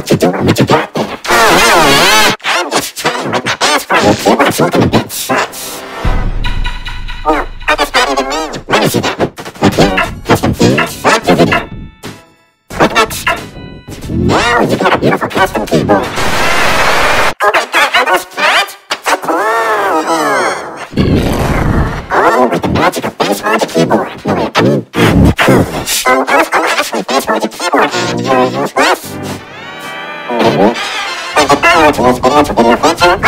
what you doing, what you got there? I'm just trying like my ass for you keyboard so I can get shots. Well, I just got even mean. Let me see that. Okay, custom keys, select your video. Click next. Now you got a beautiful custom keyboard. Oh my god, are those flat? So cool! Oh, with the magic of face logic keyboard. Oh, I was actually face logic keyboard. Do you use this? Oh, to use video to video feature.